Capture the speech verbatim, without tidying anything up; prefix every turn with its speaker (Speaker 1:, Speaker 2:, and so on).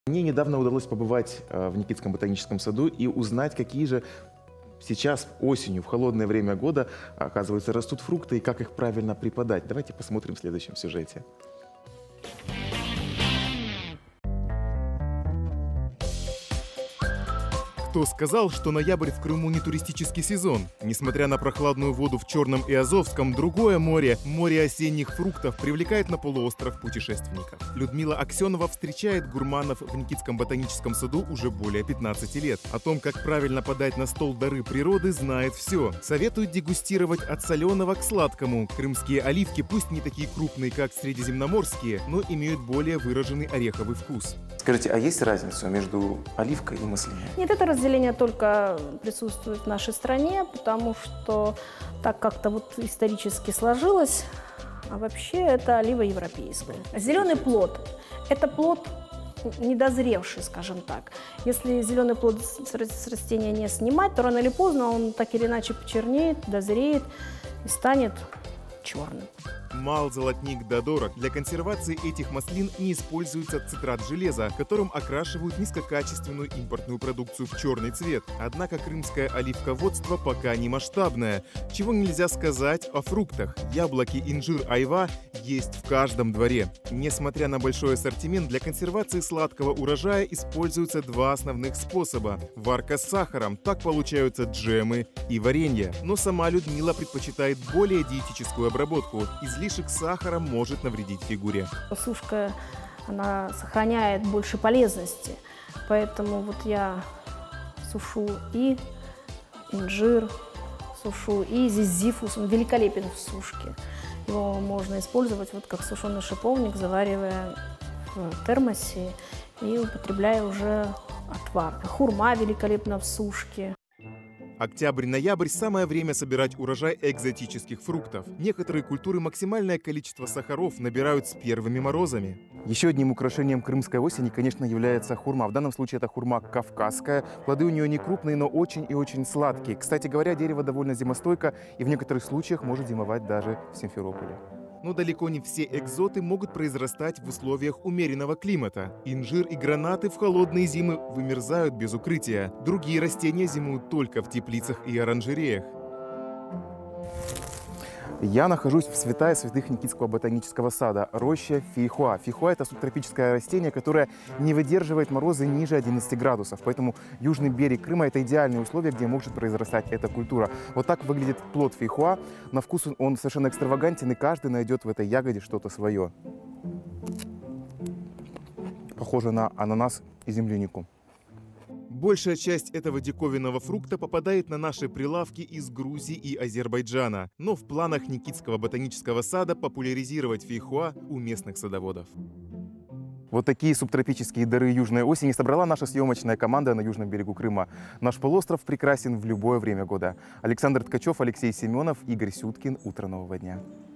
Speaker 1: Мне недавно удалось побывать в Никитском ботаническом саду и узнать, какие же сейчас осенью, в холодное время года, оказывается, растут фрукты и как их правильно преподать. Давайте посмотрим в следующем сюжете.
Speaker 2: Кто сказал, что ноябрь в Крыму не туристический сезон? Несмотря на прохладную воду в Черном и Азовском, другое море, море осенних фруктов, привлекает на полуостров путешественников. Людмила Аксенова встречает гурманов в Никитском ботаническом саду уже более пятнадцати лет. О том, как правильно подать на стол дары природы, знает все. Советует дегустировать от соленого к сладкому. Крымские оливки пусть не такие крупные, как средиземноморские, но имеют более выраженный ореховый вкус.
Speaker 1: Скажите, а есть разница между оливкой и маслиной?
Speaker 3: Нет, это разделение только присутствует в нашей стране, потому что так как-то вот исторически сложилось, а вообще это олива европейская. Зеленый плод – это плод недозревший, скажем так. Если зеленый плод с растения не снимать, то рано или поздно он так или иначе почернеет, дозреет и станет черным.
Speaker 2: Мал, золотник да дорог. Для консервации этих маслин не используется цитрат железа, которым окрашивают низкокачественную импортную продукцию в черный цвет. Однако крымское оливководство пока не масштабное. Чего нельзя сказать о фруктах. Яблоки, инжир, айва есть в каждом дворе. Несмотря на большой ассортимент, для консервации сладкого урожая используются два основных способа. Варка с сахаром, так получаются джемы и варенье. Но сама Людмила предпочитает более диетическую обработку. Излишек сахара может навредить фигуре.
Speaker 3: Сушка, она сохраняет больше полезности, поэтому вот я сушу и инжир, сушу и зизифус, он великолепен в сушке. Его можно использовать вот как сушеный шиповник, заваривая в термосе и употребляя уже отвар. Хурма великолепна в сушке.
Speaker 2: Октябрь-ноябрь – самое время собирать урожай экзотических фруктов. Некоторые культуры максимальное количество сахаров набирают с первыми морозами.
Speaker 1: Еще одним украшением крымской осени, конечно, является хурма. В данном случае это хурма кавказская. Плоды у нее не крупные, но очень и очень сладкие. Кстати говоря, дерево довольно зимостойко и в некоторых случаях может зимовать даже в Симферополе.
Speaker 2: Но далеко не все экзоты могут произрастать в условиях умеренного климата. Инжир и гранаты в холодные зимы вымерзают без укрытия. Другие растения зимуют только в теплицах и оранжереях.
Speaker 1: Я нахожусь в святая святых Никитского ботанического сада, роща фейхоа. Фейхоа – это субтропическое растение, которое не выдерживает морозы ниже одиннадцати градусов. Поэтому южный берег Крыма – это идеальные условия, где может произрастать эта культура. Вот так выглядит плод фейхоа. На вкус он совершенно экстравагантен, и каждый найдет в этой ягоде что-то свое. Похоже на ананас и землянику.
Speaker 2: Большая часть этого диковинного фрукта попадает на наши прилавки из Грузии и Азербайджана. Но в планах Никитского ботанического сада популяризировать фейхоа у местных садоводов.
Speaker 1: Вот такие субтропические дары южной осени собрала наша съемочная команда на южном берегу Крыма. Наш полуостров прекрасен в любое время года. Александр Ткачев, Алексей Семенов, Игорь Сюткин. Утро нового дня.